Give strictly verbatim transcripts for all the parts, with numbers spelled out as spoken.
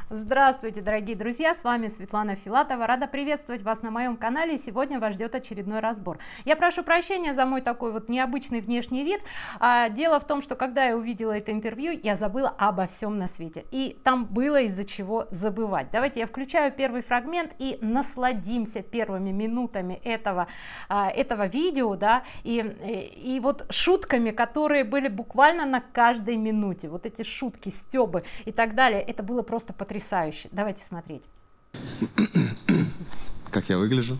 Здравствуйте, дорогие друзья, с вами Светлана Филатова. Рада приветствовать вас на моем канале. Сегодня вас ждет очередной разбор. Я прошу прощения за мой такой вот необычный внешний вид. Дело в том, что когда я увидела это интервью, я забыла обо всем на свете. И там было из-за чего забывать. Давайте я включаю первый фрагмент и насладимся первыми минутами этого, этого видео, да, и, и, и вот шутками, которые были буквально на каждой минуте. Вот эти шутки, стёбы и так далее. Это было просто потрясающе. Потрясающе. Давайте смотреть. Как я выгляжу?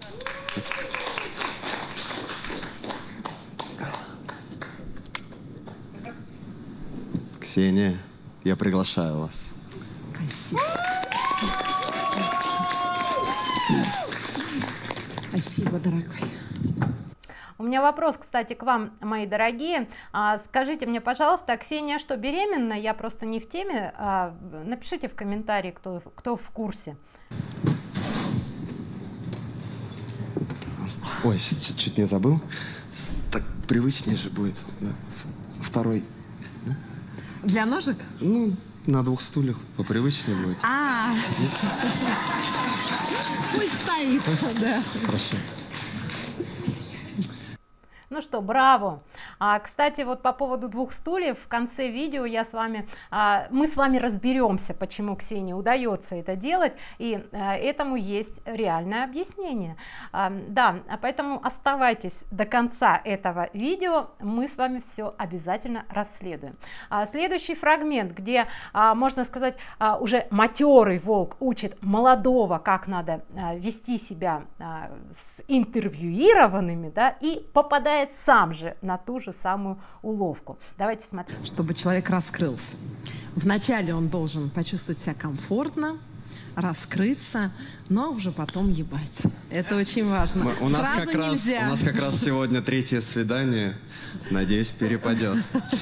Ксения, я приглашаю вас. Спасибо. Спасибо, дорогой. У меня вопрос, кстати, к вам, мои дорогие. А, скажите мне, пожалуйста, Ксения что, беременна? Я просто не в теме. А, напишите в комментарии, кто, кто в курсе. Ой, чуть не забыл. Так привычнее же будет. Да. Второй. Для ножек? Ну, на двух стульях попривычнее будет. А, пусть стоит. Да. Хорошо. Ну что, браво! А, кстати, вот по поводу двух стульев, в конце видео я с вами, а, мы с вами разберемся, почему Ксении удается это делать, и а, этому есть реальное объяснение. А, да, поэтому оставайтесь до конца этого видео, мы с вами все обязательно расследуем. А, следующий фрагмент, где, а, можно сказать, а, уже матерый волк учит молодого, как надо а, вести себя а, с интервьюированными, да, и попадает сам же на ту же самую уловку. Давайте смотреть. Чтобы человек раскрылся. Вначале он должен почувствовать себя комфортно, раскрыться, но уже потом ебать. Это очень важно. Мы, у, нас Сразу как раз, у нас как раз сегодня третье свидание. Надеюсь, перепадет.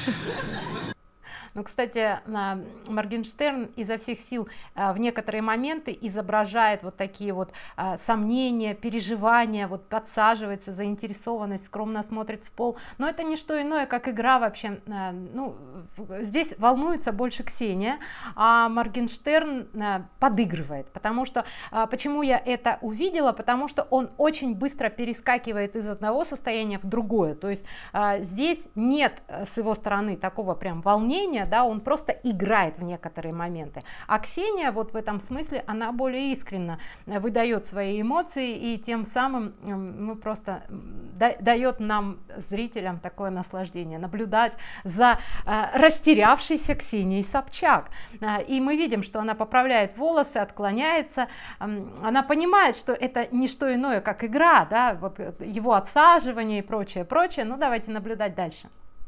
Ну, кстати, Моргенштерн изо всех сил в некоторые моменты изображает вот такие вот сомнения, переживания, вот подсаживается, заинтересованность, скромно смотрит в пол. Но это не что иное, как игра вообще. Ну, здесь волнуется больше Ксения, а Моргенштерн подыгрывает. Потому что, почему я это увидела? Потому что он очень быстро перескакивает из одного состояния в другое. То есть здесь нет с его стороны такого прям волнения, да, он просто играет в некоторые моменты. А Ксения вот в этом смысле, она более искренне выдает свои эмоции и тем самым, ну, просто дает нам, зрителям, такое наслаждение, наблюдать за э, растерявшейся Ксенией Собчак. И мы видим, что она поправляет волосы, отклоняется, э, она понимает, что это не что иное, как игра, да, вот его отсаживание и прочее, прочее. Ну, давайте наблюдать дальше.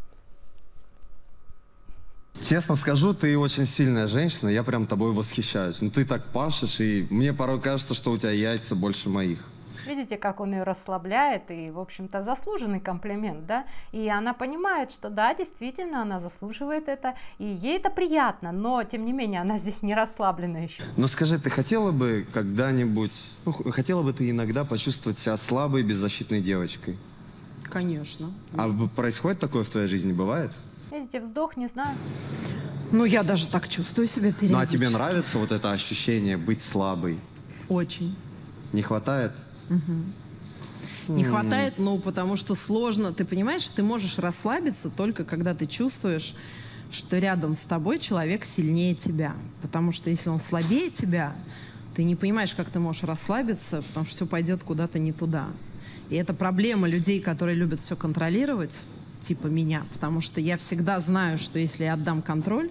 Честно скажу, ты очень сильная женщина, я прям тобой восхищаюсь. Ну ты так пашешь, и мне порой кажется, что у тебя яйца больше моих. Видите, как он ее расслабляет, и, в общем-то, заслуженный комплимент, да? И она понимает, что да, действительно, она заслуживает это, и ей это приятно, но, тем не менее, она здесь не расслаблена еще. Но скажи, ты хотела бы когда-нибудь, ну, хотела бы ты иногда почувствовать себя слабой, беззащитной девочкой? Конечно. А происходит такое в твоей жизни, бывает? Видите, вздох, не знаю. Ну, я даже так чувствую себя периодически. Ну, а тебе нравится вот это ощущение быть слабой? Очень. Не хватает? Угу. Не хватает, ну, потому что сложно. Ты понимаешь, ты можешь расслабиться только когда ты чувствуешь, что рядом с тобой человек сильнее тебя. Потому что если он слабее тебя, ты не понимаешь, как ты можешь расслабиться, потому что все пойдет куда-то не туда. И это проблема людей, которые любят все контролировать, типа меня, потому что я всегда знаю, что если я отдам контроль...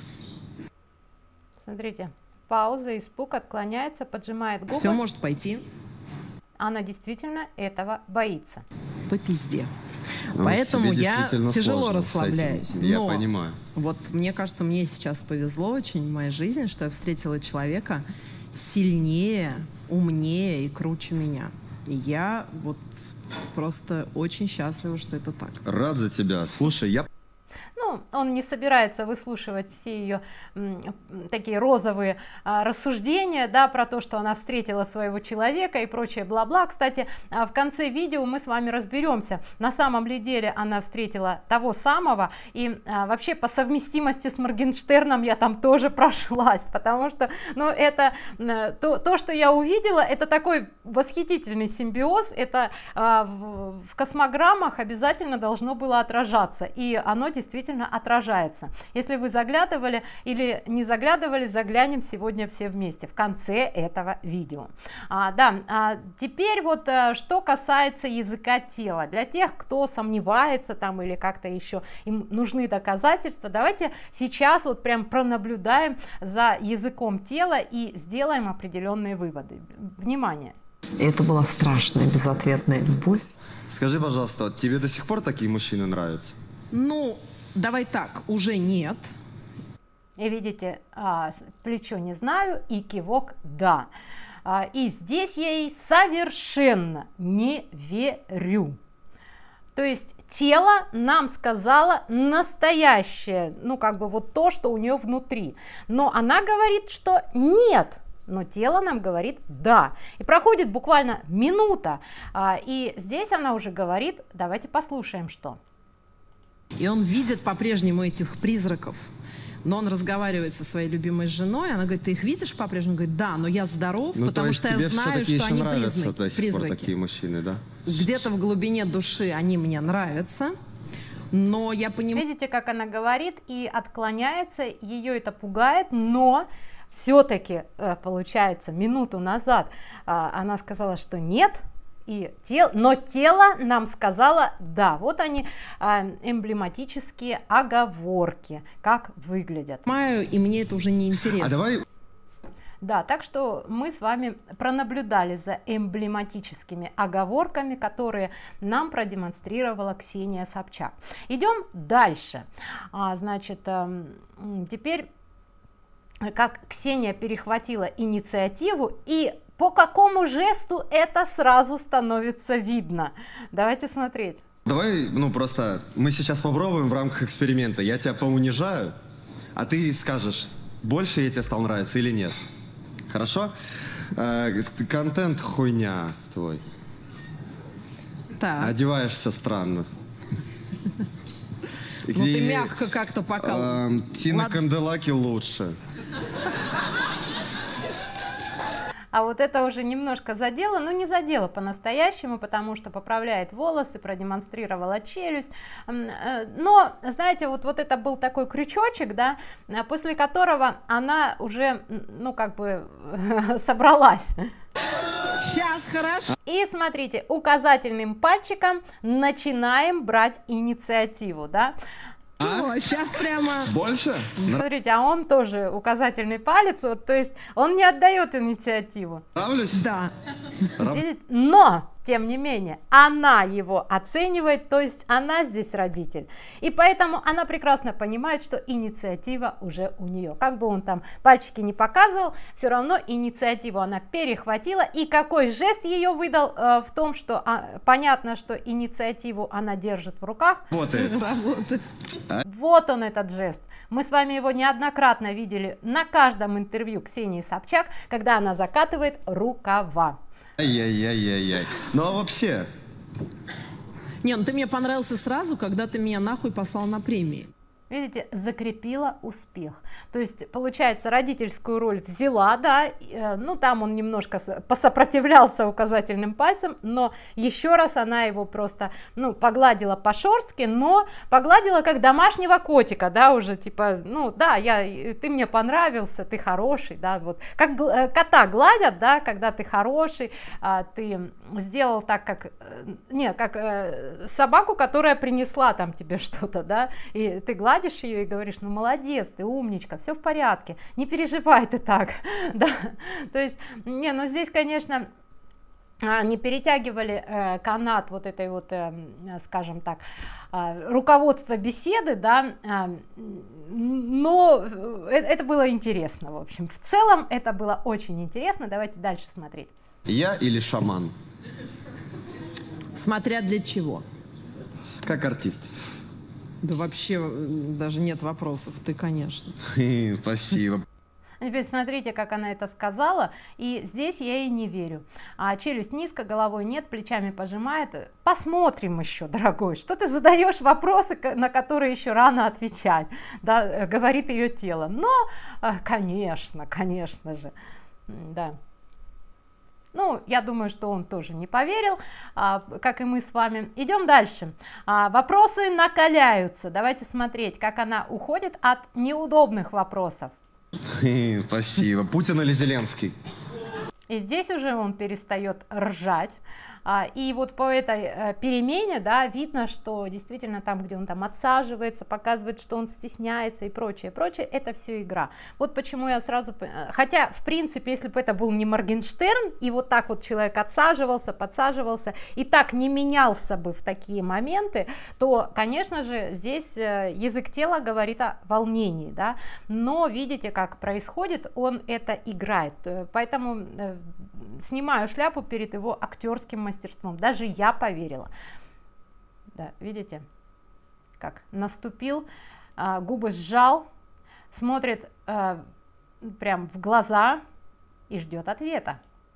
Смотрите, пауза, испуг, отклоняется, поджимает губы. Все может пойти. Она действительно этого боится. По пизде. Ну, Поэтому я тяжело расслабляюсь. Я Но понимаю. Вот мне кажется, мне сейчас повезло очень в моей жизни, что я встретила человека сильнее, умнее и круче меня. И я вот... Просто очень счастлива, что это так. Рад за тебя. Слушай, я... Ну, ну, он не собирается выслушивать все ее м, такие розовые а, рассуждения, да, про то, что она встретила своего человека и прочее бла-бла. Кстати, а, в конце видео мы с вами разберемся, на самом ли деле она встретила того самого, и а, вообще по совместимости с Моргенштерном я там тоже прошлась, потому что, ну, это то, то что я увидела, это такой восхитительный симбиоз, это а, в, в космограммах обязательно должно было отражаться, и оно действительно отражается. Если вы заглядывали или не заглядывали, заглянем сегодня все вместе в конце этого видео. А, да, а теперь вот а, что касается языка тела, для тех, кто сомневается там или как-то еще им нужны доказательства, давайте сейчас вот прям пронаблюдаем за языком тела и сделаем определенные выводы. Внимание! И это была страшная безответная любовь. Скажи, пожалуйста, тебе до сих пор такие мужчины нравятся? Ну, давай так, уже нет. И видите, а, плечо не знаю и кивок да. А, и здесь я ей совершенно не верю. То есть тело нам сказала настоящее, ну как бы вот то, что у нее внутри. Но она говорит, что нет. Но тело нам говорит да. И проходит буквально минута. А, и здесь она уже говорит, давайте послушаем, что. И он видит по-прежнему этих призраков. Но он разговаривает со своей любимой женой, она говорит, ты их видишь по-прежнему? Он говорит, да, но я здоров, Ну, потому то есть что я тебе знаю, все-таки что еще они нравятся признаки, до сих пор призраки. такие мужчины, да? Где-то в глубине души они мне нравятся, но я понимаю... Видите, как она говорит и отклоняется, ее это пугает, но все-таки, получается, минуту назад она сказала, что нет, и тел, но тело нам сказала да. Вот они, эмблематические оговорки, как выглядят. Понимаю, и мне это уже не интересно. А давай... Да, так что мы с вами пронаблюдали за эмблематическими оговорками, которые нам продемонстрировала Ксения Собчак. Идем дальше. А, значит, теперь, как Ксения перехватила инициативу, и по какому жесту это сразу становится видно. Давайте смотреть. Давай, ну просто, мы сейчас попробуем в рамках эксперимента. Я тебя поунижаю, а ты скажешь, больше я тебе стал нравиться или нет. Хорошо? Э, контент хуйня твой. Так. Одеваешься странно. Ну ты мягко как-то пока. Э, Тина Канделаки лучше. А вот это уже немножко задело, но не задело по-настоящему, потому что поправляет волосы, продемонстрировала челюсть. Но, знаете, вот, вот это был такой крючочек, да, после которого она уже, ну, как бы собралась. Сейчас, хорошо. И смотрите, указательным пальчиком начинаем брать инициативу, да. А? Сейчас прямо... Больше? Смотрите, а он тоже указательный палец, вот, то есть он не отдает инициативу. Нравлюсь? Да. Но, тем не менее, она его оценивает, то есть она здесь родитель. И поэтому она прекрасно понимает, что инициатива уже у нее. Как бы он там пальчики не показывал, все равно инициативу она перехватила. И какой жест ее выдал э, в том, что а, понятно, что инициативу она держит в руках. Работает. Работает. Вот он, этот жест. Мы с вами его неоднократно видели на каждом интервью Ксении Собчак, когда она закатывает рукава. Ай-яй-яй-яй-яй. Ну а вообще? Не, ну ты мне понравился сразу, когда ты меня нахуй послал на премии. Видите, закрепила успех. То есть, получается, родительскую роль взяла, да, э, ну там он немножко посопротивлялся указательным пальцем, но еще раз она его просто, ну, погладила по-шорстски, но погладила как домашнего котика, да, уже типа, ну, да, я, ты мне понравился, ты хороший, да, вот, как кота гладят, да, когда ты хороший, а, ты сделал так, как, не, как э, собаку, которая принесла там тебе что-то, да, и ты гладишь ее и говоришь, ну молодец, ты умничка, все в порядке, не переживай ты так, да, то есть, не, ну здесь, конечно, не перетягивали э, канат вот этой вот, э, скажем так, э, руководства беседы, да, э, но это было интересно, в общем, в целом это было очень интересно, давайте дальше смотреть. Я или шаман? Смотря для чего. Как артист. Да вообще даже нет вопросов, ты, конечно. Спасибо. Теперь смотрите, как она это сказала, и здесь я ей не верю. А челюсть низко, головой нет, плечами пожимает. Посмотрим еще, дорогой, что ты задаешь вопросы, на которые еще рано отвечать, да, говорит ее тело. Но, конечно, конечно же, да. Ну, я думаю, что он тоже не поверил, а, как и мы с вами. Идем дальше. А, вопросы накаляются. Давайте смотреть, как она уходит от неудобных вопросов. Спасибо. Путин или Зеленский? И здесь уже он перестает ржать. А, и вот по этой а, перемене, да, видно, что действительно там, где он там отсаживается, показывает, что он стесняется и прочее, прочее, это все игра. Вот почему я сразу, хотя, в принципе, если бы это был не Моргенштерн, и вот так вот человек отсаживался, подсаживался, и так не менялся бы в такие моменты, то, конечно же, здесь язык тела говорит о волнении, да, но видите, как происходит, он это играет, поэтому снимаю шляпу перед его актерским мастерством. Даже я поверила. Да, видите, как наступил, а, губы сжал, смотрит а, прям в глаза и ждет ответа.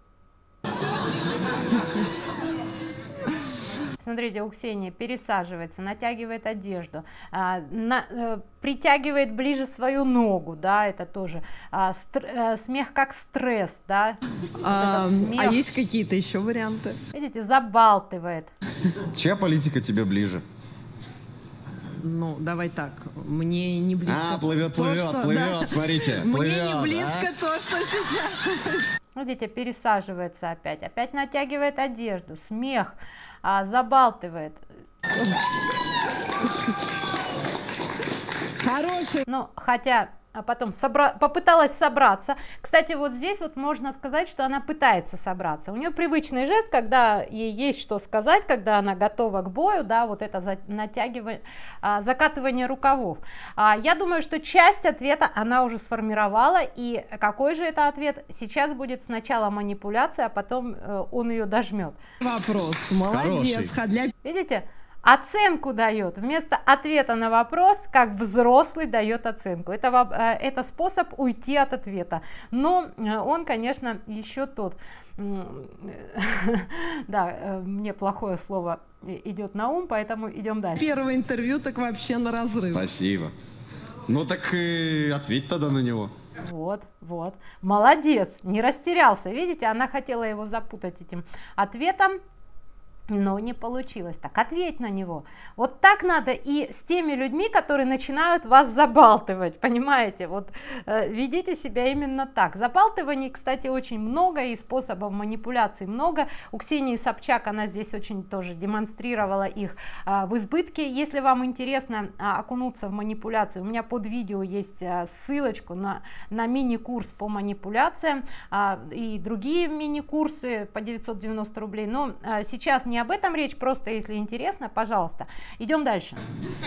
Смотрите, у Ксении пересаживается, натягивает одежду, а, на, а, притягивает ближе свою ногу, да, это тоже а, стр, а, смех как стресс, да. А, а есть какие-то еще варианты? Видите, забалтывает. Чья политика тебе ближе? Ну, давай так, мне не близко. А, плывет, то, плывет, что, плывет, да. смотрите, Мне плывет, не близко а? то, что сейчас. Видите, пересаживается опять, опять натягивает одежду, смех, а, забалтывает. Хороший. Ну, хотя, а потом собра... попыталась собраться. Кстати, вот здесь вот можно сказать, что она пытается собраться. У нее привычный жест, когда ей есть что сказать, когда она готова к бою, да, вот это за... натягивание, а, закатывание рукавов. А, я думаю, что часть ответа она уже сформировала, и какой же это ответ? Сейчас будет сначала манипуляция, а потом э, он ее дожмет. Вопрос, молодец. Для... Видите? Оценку дает, вместо ответа на вопрос, как взрослый дает оценку. Это, это способ уйти от ответа, но он, конечно, еще тот. Да, мне плохое слово идет на ум, поэтому идем дальше. Первое интервью так вообще на разрыв. Спасибо. Ну так и ответь тогда на него. Вот, вот, молодец, не растерялся. Видите, она хотела его запутать этим ответом, но не получилось. Так, ответь на него. Вот так надо и с теми людьми, которые начинают вас забалтывать, понимаете? Вот э, ведите себя именно так. Забалтываний, кстати, очень много, и способов манипуляций много. У Ксении Собчак она здесь очень тоже демонстрировала их э, в избытке. Если вам интересно э, окунуться в манипуляции, у меня под видео есть э, ссылочку на, на мини-курс по манипуляциям э, и другие мини-курсы по девятьсот девяносто рублей. Но э, сейчас не Не об этом речь, просто если интересно, пожалуйста. Идем дальше.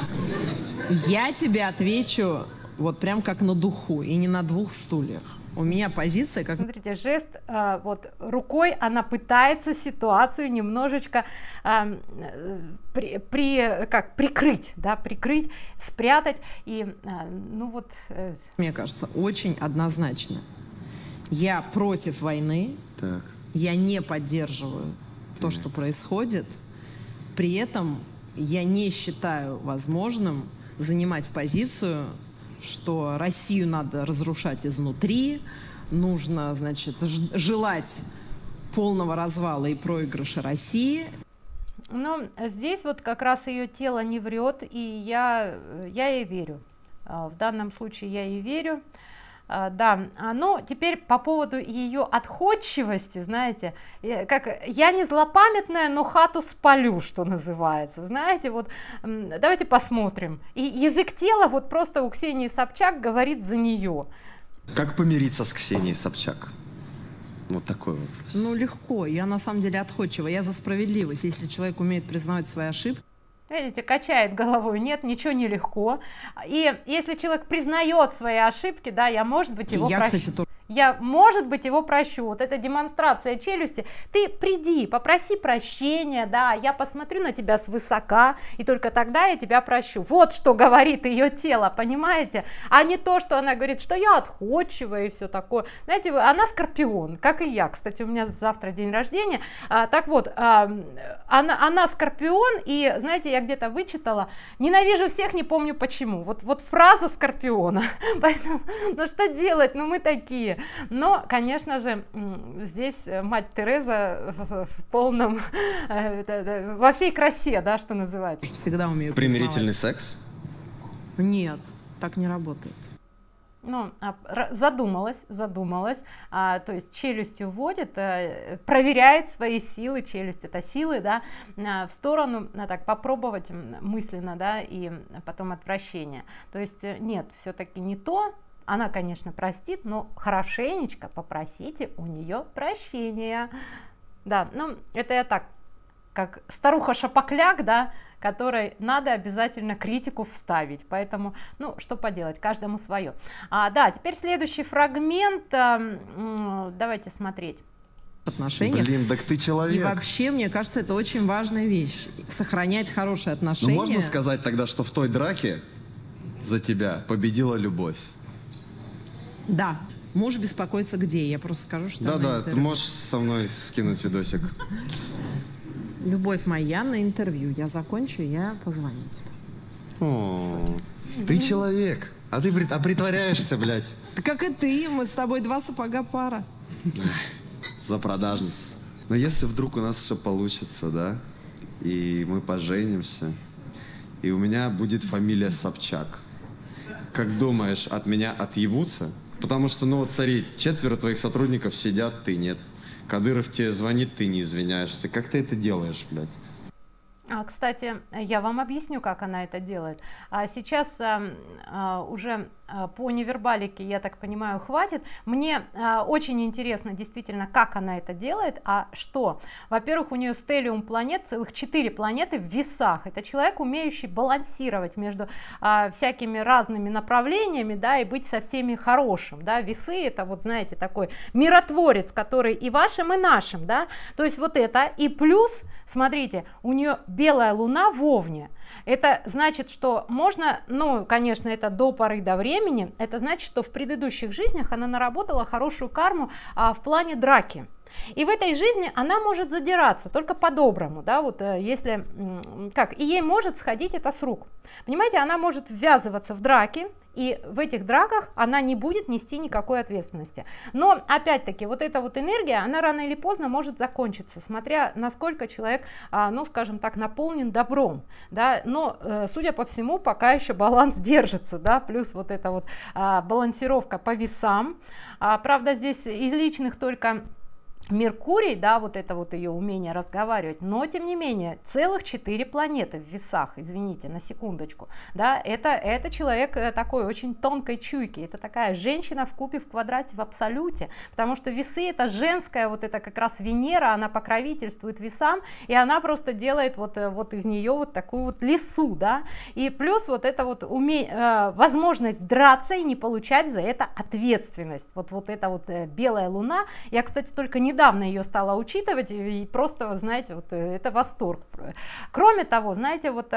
Я тебе отвечу вот прям как на духу и не на двух стульях. У меня позиция как... Смотрите, жест э, вот рукой, она пытается ситуацию немножечко э, при, при, как, прикрыть, да, прикрыть, спрятать. И, э, ну вот... Э... Мне кажется, очень однозначно. Я против войны, так. Я не поддерживаю то, что происходит. При этом я не считаю возможным занимать позицию, что Россию надо разрушать изнутри, нужно, значит, желать полного развала и проигрыша России. Ну, здесь вот как раз ее тело не врет, и я, я ей верю. В данном случае я ей верю. Да, но теперь по поводу ее отходчивости, знаете, как я не злопамятная, но хату спалю, что называется, знаете, вот давайте посмотрим. И язык тела вот просто у Ксении Собчак говорит за нее. Как помириться с Ксенией Собчак? Вот такой вопрос. Ну, легко, я на самом деле отходчива, я за справедливость, если человек умеет признавать свои ошибки. Видите, качает головой, нет, ничего не легко. И если человек признает свои ошибки, да, я, может быть, его я, прощу. кстати, тоже... я, может быть, его прощу. Вот эта демонстрация челюсти, ты приди, попроси прощения, да, я посмотрю на тебя свысока, и только тогда я тебя прощу. Вот что говорит ее тело, понимаете, а не то, что она говорит, что я отходчивая и все такое. Знаете, она скорпион, как и я, кстати, у меня завтра день рождения. А, так вот, а, она, она скорпион, и, знаете, я где-то вычитала, ненавижу всех, не помню почему. Вот, вот фраза скорпиона. Поэтому, ну что делать, ну мы такие. Но, конечно же, здесь мать Тереза в полном, во всей красе, да, что называется. Всегда умею Примирительный признавать. секс? Нет, так не работает. Ну, задумалась, задумалась, а, то есть челюстью вводит, а, проверяет свои силы, челюсть это силы, да, а, в сторону, а, так попробовать мысленно, да, и потом отвращение. То есть нет, все-таки не то. Она, конечно, простит, но хорошенечко попросите у нее прощения. Да, ну, это я так, как старуха-шапокляк, да, которой надо обязательно критику вставить. Поэтому, ну, что поделать, каждому свое. А, да, теперь следующий фрагмент. А, давайте смотреть. Отношениях. Блин, так ты человек. И вообще, мне кажется, это очень важная вещь. Сохранять хорошие отношения. Ну, можно сказать тогда, что в той драке за тебя победила любовь? Да. Муж беспокоится где? Я просто скажу, что... Да-да, ты можешь со мной скинуть видосик. Любовь моя на интервью. Я закончу, я позвоню тебе. О, ты человек. А ты а притворяешься, блядь. Да как и ты. Мы с тобой два сапога пара. За продажность. Но если вдруг у нас все получится, да, и мы поженимся, и у меня будет фамилия Собчак, как думаешь, от меня отъебутся? Потому что, ну вот смотри, четверо твоих сотрудников сидят, ты нет. Кадыров тебе звонит, ты не извиняешься. Как ты это делаешь, блядь? А, кстати, я вам объясню, как она это делает. А сейчас а, а, уже а, по невербалике, я так понимаю, хватит. Мне а, очень интересно действительно, как она это делает. А что? Во-первых, у нее стеллиум планет, целых четыре планеты в весах. Это человек, умеющий балансировать между а, всякими разными направлениями, да, и быть со всеми хорошим. Да. Весы — это, вот знаете, такой миротворец, который и вашим, и нашим. Да. То есть вот это. И плюс, смотрите, у нее белая луна в Овне. Это значит, что можно, ну, конечно, это до поры до времени, это значит, что в предыдущих жизнях она наработала хорошую карму а, в плане драки. И в этой жизни она может задираться, только по-доброму, да, вот если, как, и ей может сходить это с рук. Понимаете, она может ввязываться в драки, и в этих драках она не будет нести никакой ответственности. Но, опять-таки, вот эта вот энергия, она рано или поздно может закончиться, смотря насколько человек, ну, скажем так, наполнен добром, да, но, судя по всему, пока еще баланс держится, да, плюс вот эта вот балансировка по весам. Правда, здесь из личных только Меркурий, да, вот это вот ее умение разговаривать, но тем не менее целых четыре планеты в весах, извините, на секундочку, да, это, это человек такой очень тонкой чуйки, это такая женщина в купе, в квадрате, в абсолюте, потому что весы — это женская, вот это как раз Венера, она покровительствует весам, и она просто делает вот, вот из нее вот такую вот лису, да, и плюс вот это вот уме... возможность драться и не получать за это ответственность, вот, вот эта вот белая луна, я, кстати, только не недавно ее стала учитывать, и просто, знаете, вот это восторг. Кроме того, знаете, вот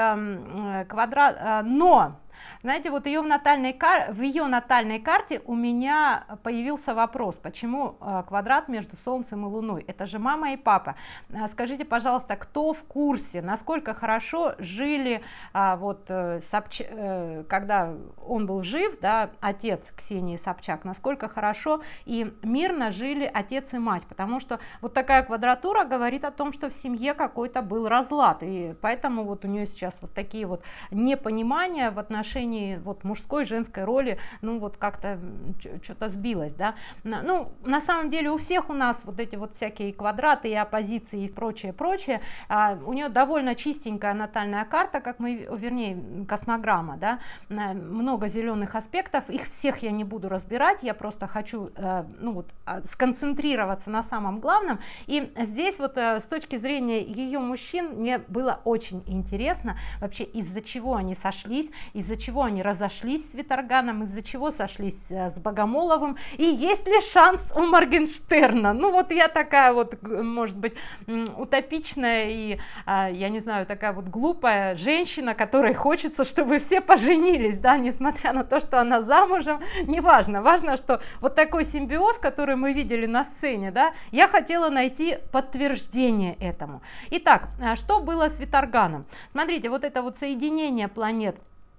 квадрат, но, знаете, вот ее в, натальной, в ее натальной карте у меня появился вопрос, почему квадрат между Солнцем и Луной? Это же мама и папа. Скажите, пожалуйста, кто в курсе, насколько хорошо жили, вот, Собч... когда он был жив, да, отец Ксении Собчак, насколько хорошо и мирно жили отец и мать? Потому что вот такая квадратура говорит о том, что в семье какой-то был разлад, и поэтому вот у нее сейчас вот такие вот непонимания в отношении вот мужской и женской роли, ну вот как-то что-то сбилось, да. Ну, на самом деле у всех у нас вот эти вот всякие квадраты и оппозиции и прочее, прочее, а, у нее довольно чистенькая натальная карта, как мы, вернее, космограмма, да, много зеленых аспектов, их всех я не буду разбирать, я просто хочу, э, ну вот, сконцентрироваться на самом главном, и здесь вот э, с точки зрения ее мужчин мне было очень интересно вообще, из-за чего они сошлись, из-за из-за чего они разошлись с Виторганом, из-за чего сошлись с Богомоловым, и есть ли шанс у Моргенштерна. Ну вот я такая вот, может быть, утопичная и, я не знаю, такая вот глупая женщина, которой хочется, чтобы все поженились, да, несмотря на то, что она замужем, неважно, важно, что вот такой симбиоз, который мы видели на сцене, да, я хотела найти подтверждение этому. Итак, что было с Виторганом? Смотрите, вот это вот соединение планет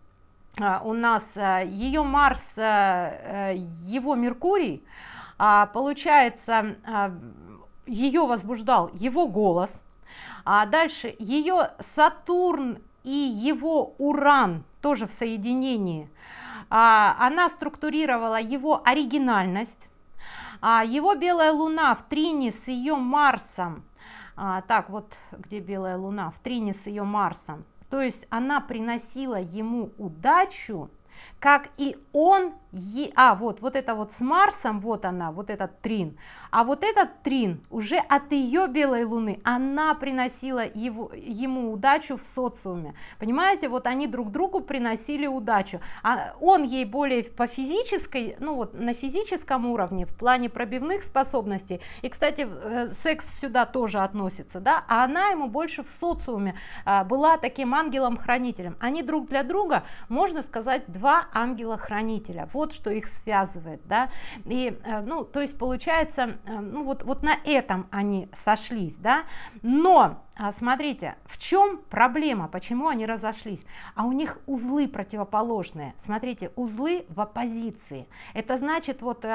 у нас, ее Марс, его Меркурий, получается, ее возбуждал его голос, а дальше ее Сатурн и его Уран тоже в соединении, она структурировала его оригинальность, его белая Луна в трине с ее Марсом, так вот где белая Луна, в трине с ее Марсом, то есть она приносила ему удачу, как и он, е... а вот, вот это вот с Марсом, вот она, вот этот трин, а вот этот трин уже от ее белой Луны, она приносила его, ему удачу в социуме, понимаете, вот они друг другу приносили удачу, а он ей более по физической, ну вот на физическом уровне, в плане пробивных способностей, и, кстати, секс сюда тоже относится, да, а она ему больше в социуме а, была таким ангелом-хранителем, они друг для друга, можно сказать, два ангела-хранителя, вот что их связывает, да, и, ну, то есть получается, ну, вот, вот на этом они сошлись, да, но, смотрите, в чем проблема, почему они разошлись, а у них узлы противоположные, смотрите, узлы в оппозиции, это значит, вот,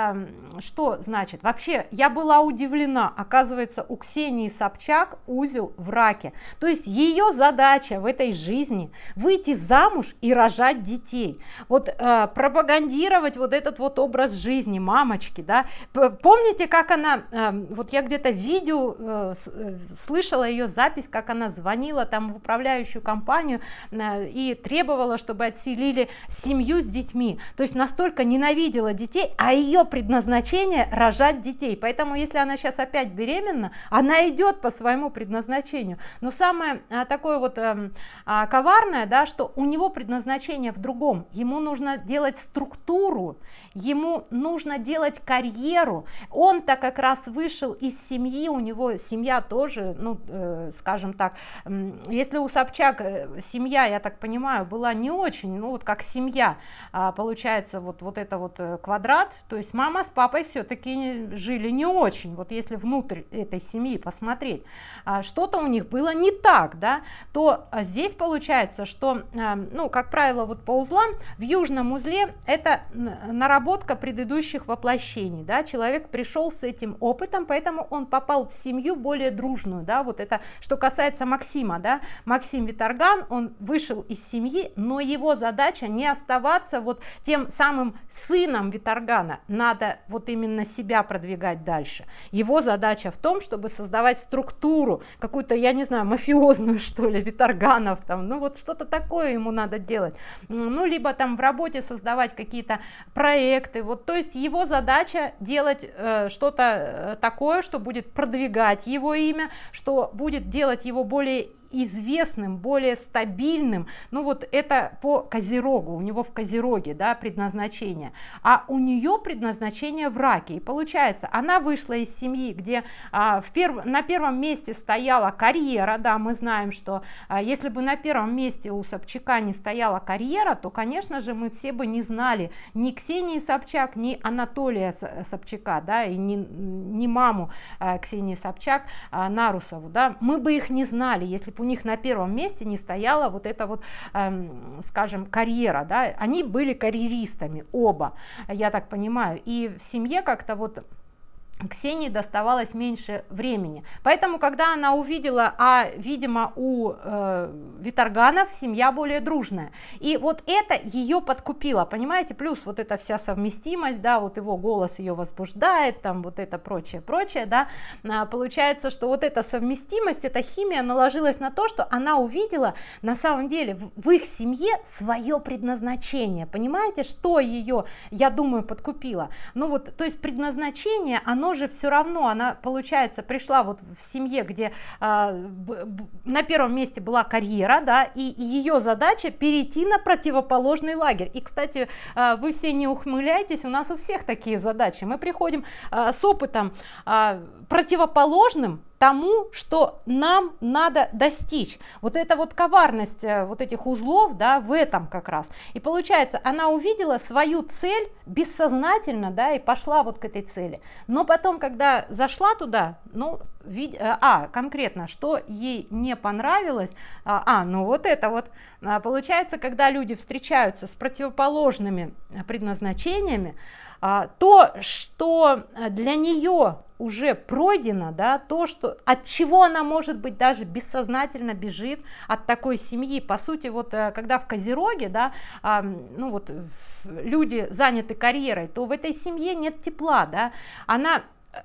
что значит, вообще, я была удивлена, оказывается, у Ксении Собчак узел в раке, то есть ее задача в этой жизни выйти замуж и рожать детей, вот э, пропагандировать вот этот вот образ жизни мамочки, да, помните, как она, э, вот я где-то видео э, э, слышала ее запись, как она звонила там в управляющую компанию э, и требовала, чтобы отселили семью с детьми, то есть настолько ненавидела детей, а ее предназначение рожать детей, поэтому если она сейчас опять беременна, она идет по своему предназначению, но самое э, такое вот э, э, коварное, да, что у него предназначение в другом, ему нужно делать структуру, ему нужно делать карьеру, он-то как раз вышел из семьи, у него семья тоже, ну, э, скажем так, э, если у Собчак семья, я так понимаю, была не очень, ну, вот как семья, а, получается, вот, вот это вот квадрат, то есть мама с папой все-таки жили не очень, вот если внутрь этой семьи посмотреть, а, что-то у них было не так, да, то здесь получается, что, э, ну, как правило, вот по узлам, в южном узле это наработка предыдущих воплощений, да, человек пришел с этим опытом, поэтому он попал в семью более дружную, да, вот это, что касается Максима, да, Максим Виторган, он вышел из семьи, но его задача не оставаться вот тем самым сыном Виторгана, надо вот именно себя продвигать дальше, его задача в том, чтобы создавать структуру, какую-то, я не знаю, мафиозную, что ли, Виторганов, там, ну вот что-то такое ему надо делать, ну, либо там в работе создавать какие-то проекты, вот, то есть его задача делать э, что-то такое, что будет продвигать его имя, что будет делать его более известным, более стабильным, ну вот это по Козерогу, у него в Козероге, да, предназначение, а у нее предназначение в раке, и получается, она вышла из семьи, где а, в перв... на первом месте стояла карьера, да, мы знаем, что а, если бы на первом месте у Собчака не стояла карьера, то, конечно же, мы все бы не знали ни Ксении Собчак, ни Анатолия Собчака, да, и ни, ни маму а, Ксении Собчак, а, Нарусову, да, мы бы их не знали, если у них на первом месте не стояла вот эта вот, эм, скажем, карьера, да, они были карьеристами оба, я так понимаю, и в семье как-то вот Ксении доставалось меньше времени, поэтому когда она увидела, а видимо у э, Виторганов семья более дружная, и вот это ее подкупило, понимаете, плюс вот эта вся совместимость, да, вот его голос ее возбуждает, там вот это прочее, прочее, да, а, получается, что вот эта совместимость, эта химия наложилась на то, что она увидела на самом деле в, в их семье свое предназначение, понимаете, что ее, я думаю, подкупило, ну вот, то есть предназначение, оно оно же все равно, она, получается, пришла вот в семье, где а, б, б, на первом месте была карьера, да, и ее задача перейти на противоположный лагерь. И, кстати, а, вы все не ухмыляйтесь, у нас у всех такие задачи. Мы приходим а, с опытом а, противоположным тому, что нам надо достичь. Вот эта вот коварность вот этих узлов, да, в этом как раз. И получается, она увидела свою цель бессознательно, да, и пошла вот к этой цели. Но потом, когда зашла туда, ну, вид... а, конкретно, что ей не понравилось, а, а, ну вот это вот, а, получается, когда люди встречаются с противоположными предназначениями, а, то, что для нее уже пройдено, да, то, что, от чего она, может быть, даже бессознательно бежит от такой семьи. По сути, вот когда в Козероге, да, а, ну вот люди заняты карьерой, то в этой семье нет тепла, да, она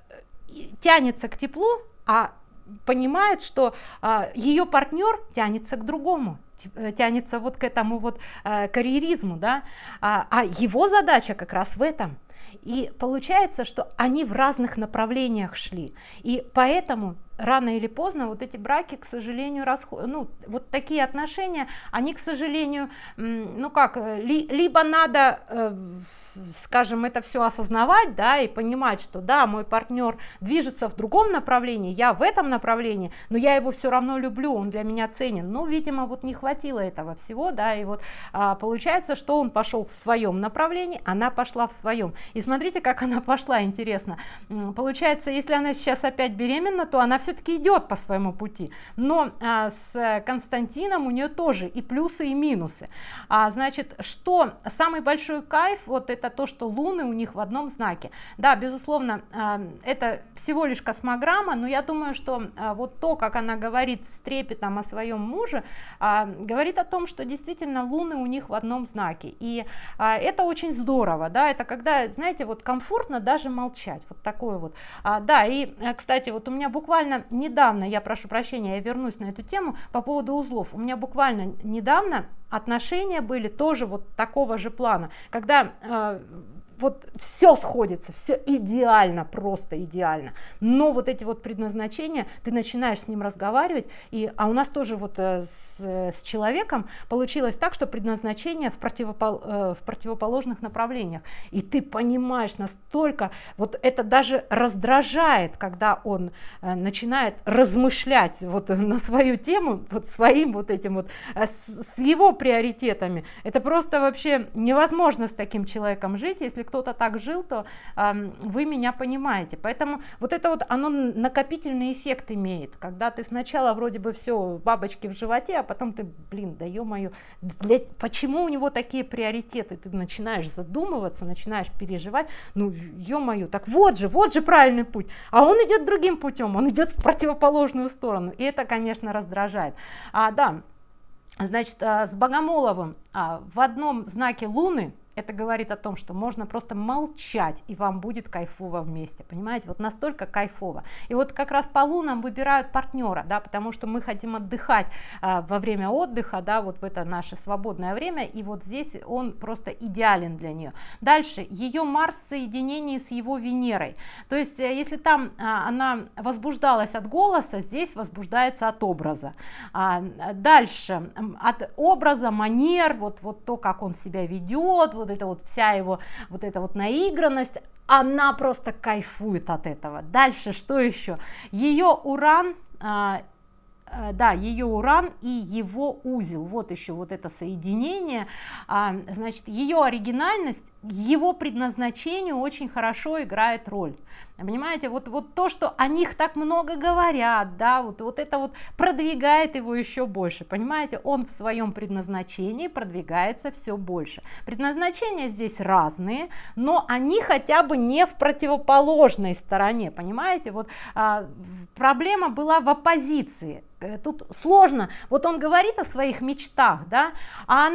тянется к теплу, а понимает, что а, ее партнер тянется к другому, тянется вот к этому вот а, карьеризму, да, а, а его задача как раз в этом. И получается, что они в разных направлениях шли. И поэтому рано или поздно вот эти браки, к сожалению, расход... ну, вот такие отношения, они, к сожалению, ну как, ли, либо надо, э, скажем, это все осознавать, да, и понимать, что да, мой партнер движется в другом направлении, я в этом направлении, но я его все равно люблю, он для меня ценен. Ну, видимо, вот не хватило этого всего, да, и вот а, получается, что он пошел в своем направлении, она пошла в своем. И смотрите, как она пошла, интересно. Получается, если она сейчас опять беременна, то она все-таки идет по своему пути. Но а, с Константином у нее тоже и плюсы, и минусы. А, значит, что самый большой кайф, вот это то, что луны у них в одном знаке. Да, безусловно, а, это всего лишь космограмма, но я думаю, что а, вот то, как она говорит с трепетом о своем муже, а, говорит о том, что действительно луны у них в одном знаке. И а, это очень здорово, да, это когда, знаете, вот комфортно даже молчать, вот такое вот. А, да, и, кстати, вот у меня буквально недавно, я прошу прощения, я вернусь на эту тему по поводу узлов, у меня буквально недавно отношения были тоже вот такого же плана, когда э, вот все сходится, все идеально, просто идеально, но вот эти вот предназначения, ты начинаешь с ним разговаривать, и, а у нас тоже вот э, с, с человеком получилось так, что предназначение в, противопол, э, в противоположных направлениях, и ты понимаешь настолько, вот это даже раздражает, когда он э, начинает размышлять вот на свою тему, вот своим вот этим вот, э, с, с его приоритетами, это просто вообще невозможно с таким человеком жить, если кто-то так жил, то э, вы меня понимаете. Поэтому вот это вот, оно накопительный эффект имеет, когда ты сначала вроде бы все, бабочки в животе, а потом ты, блин, да ё-моё, для, почему у него такие приоритеты? Ты начинаешь задумываться, начинаешь переживать, ну ё-моё, так вот же, вот же правильный путь, а он идет другим путем, он идет в противоположную сторону, и это, конечно, раздражает. А, да, значит, с Богомоловым в одном знаке Луны, это говорит о том, что можно просто молчать, и вам будет кайфово вместе, понимаете, вот настолько кайфово. И вот как раз по лунам выбирают партнера, да, потому что мы хотим отдыхать а, во время отдыха, да, вот в это наше свободное время, и вот здесь он просто идеален для нее. Дальше, ее Марс в соединении с его Венерой, то есть если там а, она возбуждалась от голоса, здесь возбуждается от образа. А, дальше, от образа, манер, вот, вот то, как он себя ведет, вот это вот вся его вот эта вот наигранность, она просто кайфует от этого. Дальше что еще? Ее Уран, а, а, да, ее Уран и его узел, вот еще вот это соединение, а, значит, ее оригинальность, его предназначению очень хорошо играет роль. Понимаете, вот, вот то, что о них так много говорят, да, вот, вот это вот продвигает его еще больше. Понимаете, он в своем предназначении продвигается все больше. Предназначения здесь разные, но они хотя бы не в противоположной стороне. Понимаете, вот а, проблема была в оппозиции. Тут сложно. Вот он говорит о своих мечтах, да, а она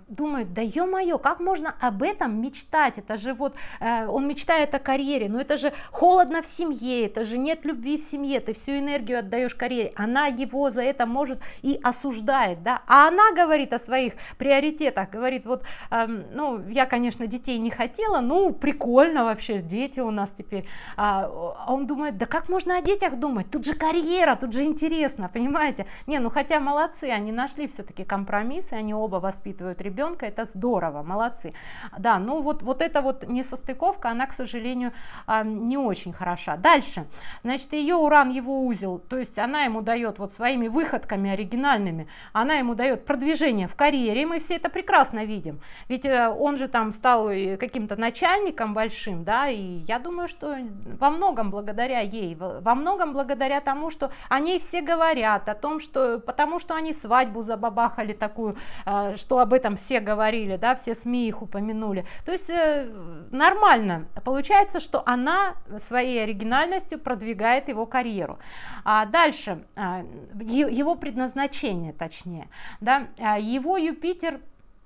думает, да ё-моё, как можно об этом мечтать, это же вот, э, он мечтает о карьере, но это же холодно в семье, это же нет любви в семье, ты всю энергию отдаешь карьере, она его за это может и осуждает, да, а она говорит о своих приоритетах, говорит, вот, э, ну, я, конечно, детей не хотела, ну, прикольно вообще, дети у нас теперь, а, а он думает, да как можно о детях думать, тут же карьера, тут же интересно, понимаете, не, ну, хотя молодцы, они нашли все-таки компромиссы, они оба воспитывают ребенка, это здорово, молодцы. Да, ну вот, вот эта вот несостыковка, она, к сожалению, не очень хороша. Дальше, значит, ее Уран, его узел, то есть она ему дает вот своими выходками оригинальными, она ему дает продвижение в карьере, мы все это прекрасно видим, ведь он же там стал каким-то начальником большим, да, и я думаю, что во многом благодаря ей, во многом благодаря тому, что о ней все говорят, о том, что, потому что они свадьбу забабахали такую, что об этом все говорили, да, все СМИ их упомянули. То есть э, нормально. Получается, что она своей оригинальностью продвигает его карьеру. А дальше, а, его предназначение, точнее, да, его Юпитер,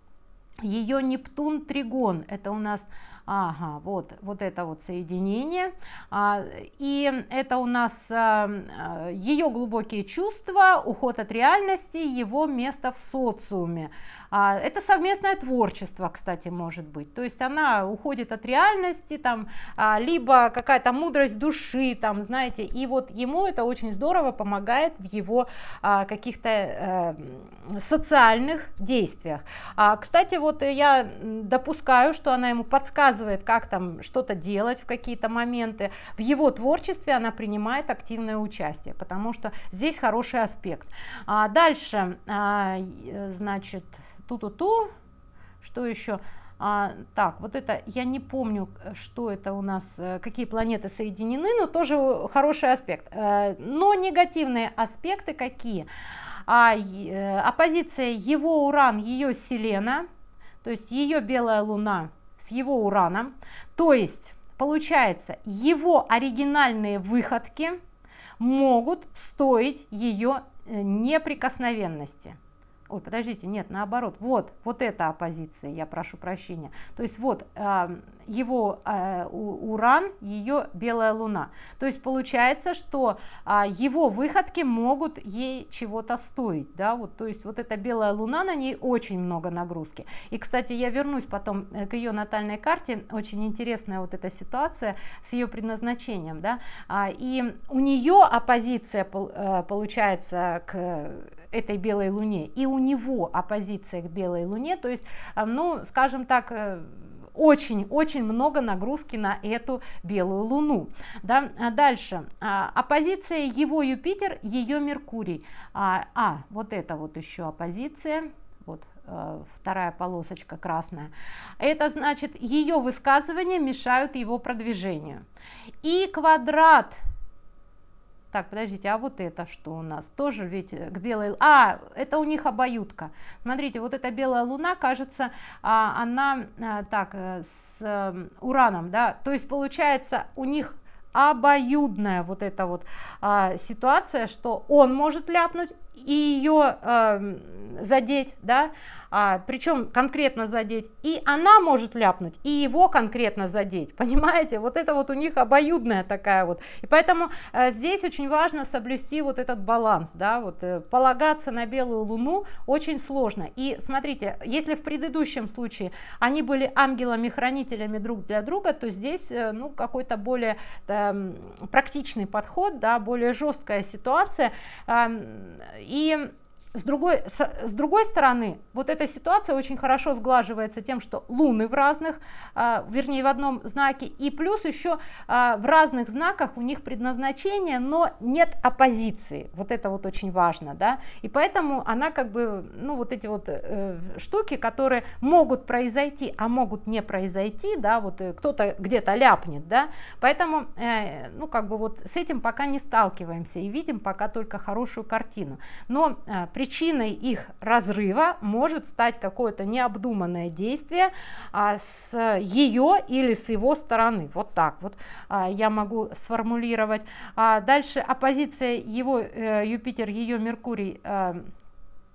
ее Нептун, Тригон, это у нас... Ага, вот, вот это вот соединение, а, и это у нас а, ее глубокие чувства, уход от реальности, его место в социуме. А, это совместное творчество, кстати, может быть, то есть она уходит от реальности, там, а, либо какая-то мудрость души, там, знаете, и вот ему это очень здорово помогает в его а, каких-то а, социальных действиях. А, кстати, вот я допускаю, что она ему подсказывает, как там что-то делать в какие-то моменты. В его творчестве она принимает активное участие, потому что здесь хороший аспект. А дальше, а, значит, ту-ту-ту, что еще? А, так, вот это, я не помню, что это у нас, какие планеты соединены, но тоже хороший аспект. Но негативные аспекты какие? А, оппозиция его Уран, ее Селена, то есть ее белая Луна с его Ураном, то есть получается его оригинальные выходки могут стоить ее неприкосновенности. Ой, подождите, нет, наоборот, вот, вот эта оппозиция, я прошу прощения. То есть вот э, его э, Уран, ее белая Луна. То есть получается, что э, его выходки могут ей чего-то стоить, да, вот, то есть вот эта белая Луна, на ней очень много нагрузки. И, кстати, я вернусь потом к ее натальной карте, очень интересная вот эта ситуация с ее предназначением, да, а, и у нее оппозиция получается к этой белой Луне, и у него оппозиция к белой Луне, то есть, ну, скажем так, очень-очень много нагрузки на эту белую Луну. Да? А дальше, а, оппозиция его Юпитер, ее Меркурий. А, а, вот это вот еще оппозиция, вот вторая полосочка красная. Это значит, ее высказывания мешают его продвижению. И квадрат. Так, подождите, а вот это что у нас? Тоже ведь к белой... А, это у них обоюдка. Смотрите, вот эта белая Луна, кажется, она так, с Ураном, да, то есть получается у них обоюдная вот эта вот а, ситуация, что он может ляпнуть и ее э, задеть, да, а, причем конкретно задеть, и она может ляпнуть и его конкретно задеть, понимаете, вот это вот у них обоюдная такая вот, и поэтому э, здесь очень важно соблюсти вот этот баланс, да, вот э, полагаться на белую Луну очень сложно. И смотрите, если в предыдущем случае они были ангелами-хранителями друг для друга, то здесь э, ну какой-то более э, практичный подход, да, более жесткая ситуация. э, И с другой, с, с другой стороны, вот эта ситуация очень хорошо сглаживается тем, что луны в разных, э, вернее в одном знаке, и плюс еще э, в разных знаках у них предназначение, но нет оппозиции. Вот это вот очень важно, да. И поэтому она как бы, ну вот эти вот э, штуки, которые могут произойти, а могут не произойти, да, вот э, кто-то где-то ляпнет, да. Поэтому, э, ну как бы вот с этим пока не сталкиваемся и видим пока только хорошую картину. Но э, причиной их разрыва может стать какое-то необдуманное действие а, с ее или с его стороны. Вот так вот а, я могу сформулировать. А, дальше оппозиция его э, Юпитер, ее Меркурий. Э,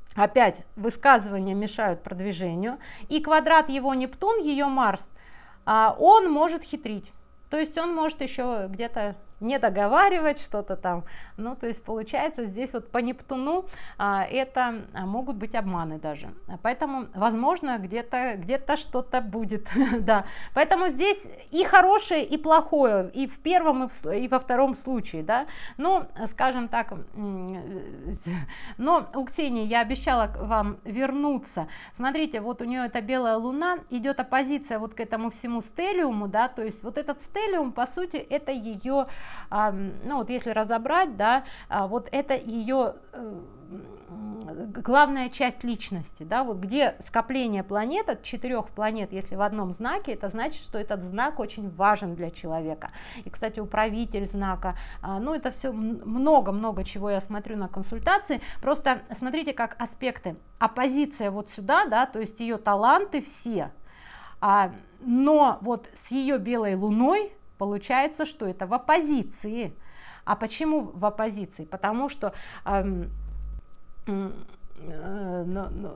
опять высказывания мешают продвижению, и квадрат его Нептун, ее Марс, он может хитрить, то есть он может еще где-то не договаривать что-то там, ну то есть получается здесь вот по Нептуну а, это а, могут быть обманы даже, поэтому возможно где-то где-то что-то будет, да, поэтому здесь и хорошее, и плохое, и в первом, и, в, и во втором случае, да, ну скажем так, но у Ксении я обещала вам вернуться, смотрите, вот у нее эта белая луна, идет оппозиция вот к этому всему стеллиуму, да, то есть вот этот стеллиум по сути это ее, А, ну вот если разобрать, да, а, вот это ее э, главная часть личности, да, вот где скопление планет, от четырех планет, если в одном знаке, это значит, что этот знак очень важен для человека. И, кстати, управитель знака, а, ну это все много-много чего я смотрю на консультации, просто смотрите как аспекты, оппозиция вот сюда, да, то есть ее таланты все, а, но вот с ее белой луной получается, что это в оппозиции. А почему в оппозиции? Потому что эм, э, э, ну, ну,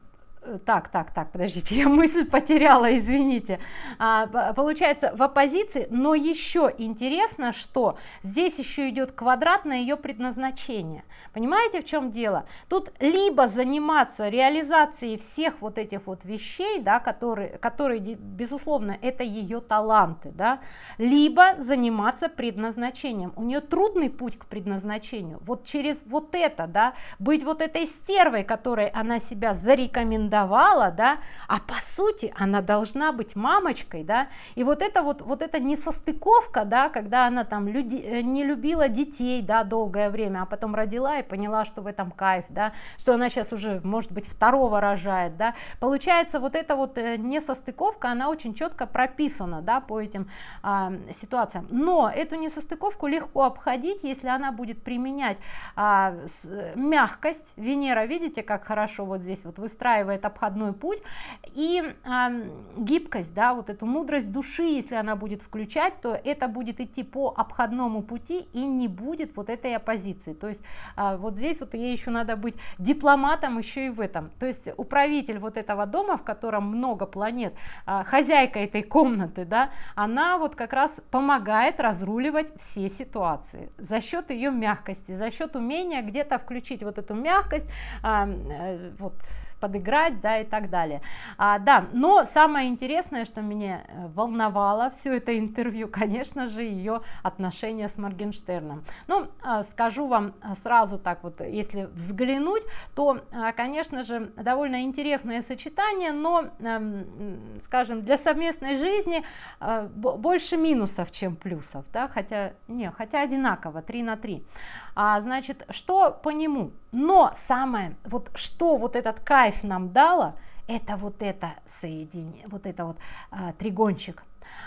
так, так, так, подождите, я мысль потеряла, извините. А, получается в оппозиции, но еще интересно, что здесь еще идет квадрат на ее предназначение. Понимаете, в чем дело? Тут либо заниматься реализацией всех вот этих вот вещей, да, которые, которые, безусловно, это ее таланты, да, либо заниматься предназначением. У нее трудный путь к предназначению. Вот через вот это, да, быть вот этой стервой, которой она себя зарекомендовала, да, а по сути она должна быть мамочкой, да, и вот это вот, вот эта несостыковка, да, когда она там люди, не любила детей, да, долгое время, а потом родила и поняла, что в этом кайф, да, что она сейчас уже, может быть, второго рожает, да, получается вот эта вот несостыковка, она очень четко прописана, да, по этим а, ситуациям, но эту несостыковку легко обходить, если она будет применять а, с, мягкость. Венера, видите, как хорошо вот здесь вот выстраивает обходной путь, и э, гибкость, да, вот эту мудрость души, если она будет включать, то это будет идти по обходному пути и не будет вот этой оппозиции. То есть э, вот здесь вот ей еще надо быть дипломатом еще и в этом. То есть управитель вот этого дома, в котором много планет, э, хозяйка этой комнаты, да, она вот как раз помогает разруливать все ситуации за счет ее мягкости, за счет умения где-то включить вот эту мягкость, э, э, вот подыграть, да, и так далее. А, да, но самое интересное, что меня волновало все это интервью, конечно же, ее отношения с Моргенштерном. Ну, а, скажу вам сразу так вот, если взглянуть, то, а, конечно же, довольно интересное сочетание, но, а, скажем, для совместной жизни а, больше минусов, чем плюсов, да, хотя, не, хотя одинаково, три на три. А, значит, что по нему? Но самое, вот что вот этот кайф нам дало, это вот это соединение, вот это вот а, тригончик.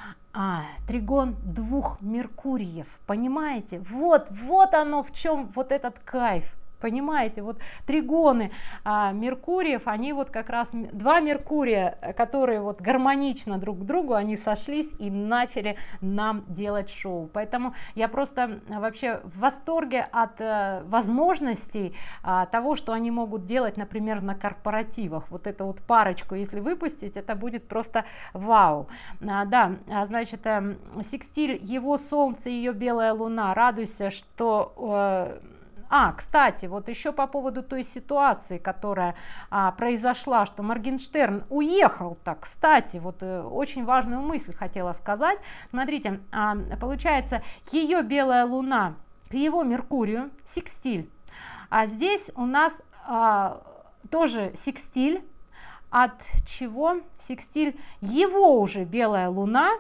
А, тригон двух Меркуриев, понимаете? Вот, вот оно в чем вот этот кайф. Понимаете, вот тригоны а, Меркуриев, они вот как раз, два Меркурия, которые вот гармонично друг к другу, они сошлись и начали нам делать шоу. Поэтому я просто вообще в восторге от а, возможностей а, того, что они могут делать, например, на корпоративах. Вот эту вот парочку, если выпустить, это будет просто вау. А, да, значит, а, секстиль, его Солнце, ее белая Луна, радуйся, что... А, А, кстати, вот еще по поводу той ситуации, которая а, произошла, что Моргенштерн уехал-то, кстати, вот э, очень важную мысль хотела сказать. Смотрите, а, получается, ее белая Луна к его Меркурию, секстиль, а здесь у нас а, тоже секстиль, от чего секстиль его уже белая Луна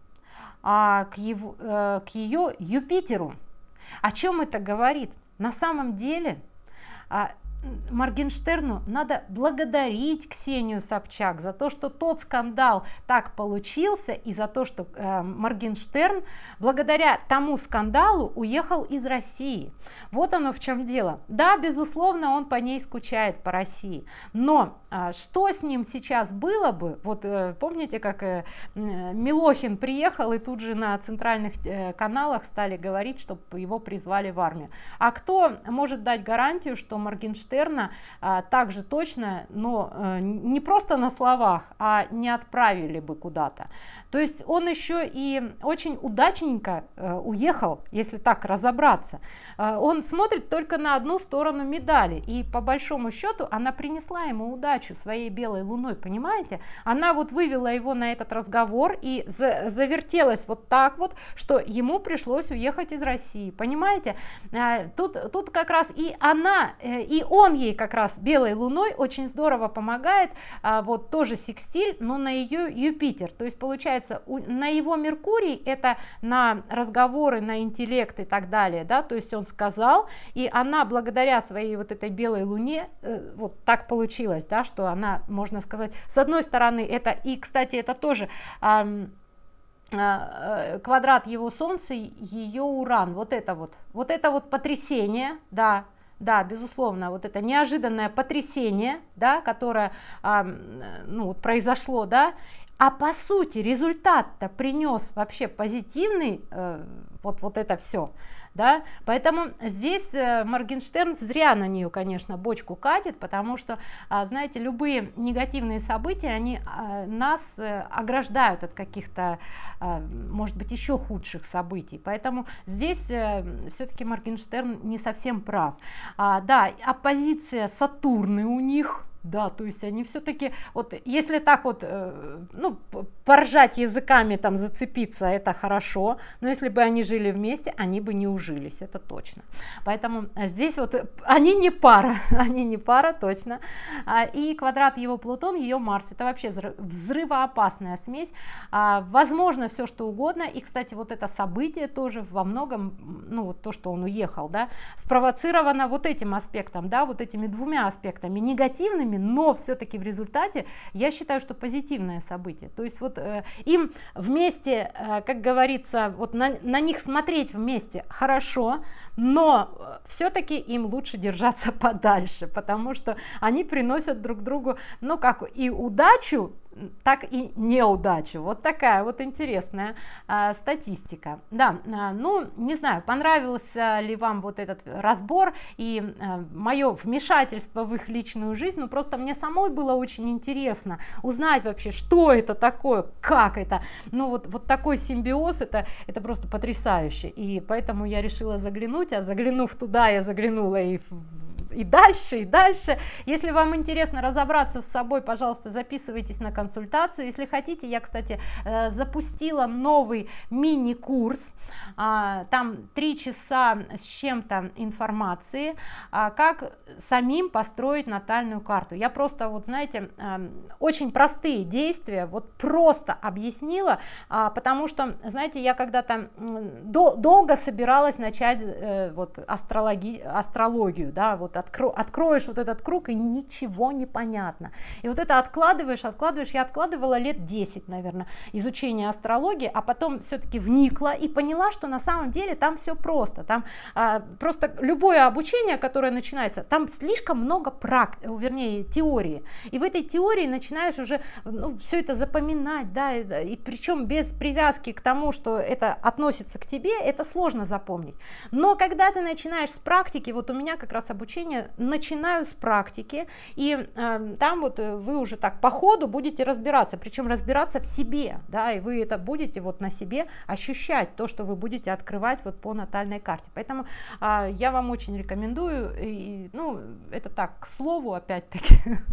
а, к, его, э, к ее Юпитеру. О чем это говорит? На самом деле Моргенштерну надо благодарить Ксению Собчак за то, что тот скандал так получился, и за то, что э, Моргенштерн благодаря тому скандалу уехал из России. Вот оно в чем дело. Да, безусловно, он по ней скучает, по России, но э, что с ним сейчас было бы, вот э, помните, как э, Милохин приехал, и тут же на центральных э, каналах стали говорить, чтобы его призвали в армию. А кто может дать гарантию, что Моргенштерн Моргенштерна а, также точно, но а, не просто на словах, а не отправили бы куда-то. То есть он еще и очень удачненько а, уехал, если так разобраться. А, он смотрит только на одну сторону медали, и по большому счету она принесла ему удачу своей белой луной, понимаете? Она вот вывела его на этот разговор и за, завертелась вот так вот, что ему пришлось уехать из России, понимаете? А, тут, тут как раз и она, и он ей как раз белой луной очень здорово помогает, а, вот тоже секстиль, но на ее Юпитер, то есть получается у, на его Меркурий это на разговоры, на интеллект и так далее, да, то есть он сказал, и она благодаря своей вот этой белой луне, э, вот так получилось, да, что она, можно сказать, с одной стороны это, и кстати это тоже э, э, квадрат его Солнца, ее Уран, вот это вот, вот это вот потрясение, да, да, безусловно, вот это неожиданное потрясение, да, которое э, ну, вот произошло, да, а по сути результат-то принес вообще позитивный, э, вот, вот это все. Да? Поэтому здесь Моргенштерн зря на нее, конечно, бочку катит, потому что, знаете, любые негативные события, они нас ограждают от каких-то, может быть, еще худших событий. Поэтому здесь все-таки Моргенштерн не совсем прав. А, да, оппозиция Сатурны у них. Да, то есть они все-таки, вот если так вот, э, ну, поржать языками, там, зацепиться, это хорошо, но если бы они жили вместе, они бы не ужились, это точно. Поэтому здесь вот они не пара, они не пара, точно. А, и квадрат его Плутон, ее Марс, это вообще взрывоопасная смесь. А, возможно, все что угодно, и, кстати, вот это событие тоже во многом, ну, вот то, что он уехал, да, спровоцировано вот этим аспектом, да, вот этими двумя аспектами, негативными, но все-таки в результате я считаю, что позитивное событие. То есть вот э, им вместе, э, как говорится, вот на, на них смотреть вместе хорошо, но все-таки им лучше держаться подальше, потому что они приносят друг другу, ну как и удачу, так и неудачу. Вот такая вот интересная а, статистика. Да, а, ну не знаю, понравился ли вам вот этот разбор и а, мое вмешательство в их личную жизнь, ну просто мне самой было очень интересно узнать вообще, что это такое, как это, ну вот, вот такой симбиоз, это, это просто потрясающе, и поэтому я решила заглянуть, а заглянув туда, я заглянула и и дальше, и дальше. Если вам интересно разобраться с собой, пожалуйста, записывайтесь на консультацию. Если хотите, я, кстати, запустила новый мини-курс. Там три часа с чем-то информации, как самим построить натальную карту. Я просто, вот знаете, очень простые действия, вот просто объяснила, потому что, знаете, я когда-то долго собиралась начать вот астрологи, астрологию, да, вот Откро, откроешь вот этот круг, и ничего не понятно. И вот это откладываешь, откладываешь. Я откладывала лет десять, наверное, изучения астрологии, а потом все-таки вникла и поняла, что на самом деле там все просто. Там а, просто любое обучение, которое начинается, там слишком много практики, вернее, теории. И в этой теории начинаешь уже ну, все это запоминать, да, и, и причем без привязки к тому, что это относится к тебе, это сложно запомнить. Но когда ты начинаешь с практики, вот у меня как раз обучение начинаю с практики, и э, там вот вы уже так по ходу будете разбираться, причем разбираться в себе, да, и вы это будете вот на себе ощущать, то, что вы будете открывать вот по натальной карте. Поэтому э, я вам очень рекомендую, и, ну, это так, к слову, опять-таки,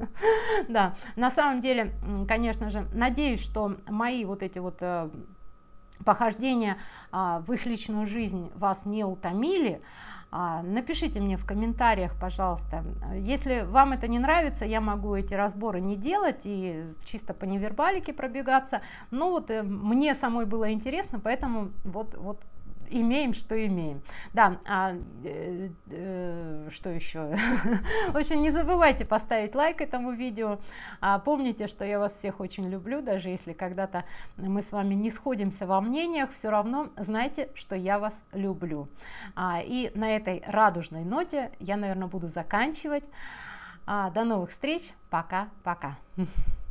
да, на самом деле, конечно же, надеюсь, что мои вот эти вот э, похождения э, в их личную жизнь вас не утомили. Напишите мне в комментариях, пожалуйста. Если вам это не нравится, я могу эти разборы не делать и чисто по невербалике пробегаться. Но вот мне самой было интересно, поэтому вот, вот имеем, что имеем. Да, а, э, э, что еще? В общем, не забывайте поставить лайк этому видео. А, помните, что я вас всех очень люблю, даже если когда-то мы с вами не сходимся во мнениях, все равно знайте, что я вас люблю. А, и на этой радужной ноте я, наверное, буду заканчивать. А, до новых встреч. Пока-пока.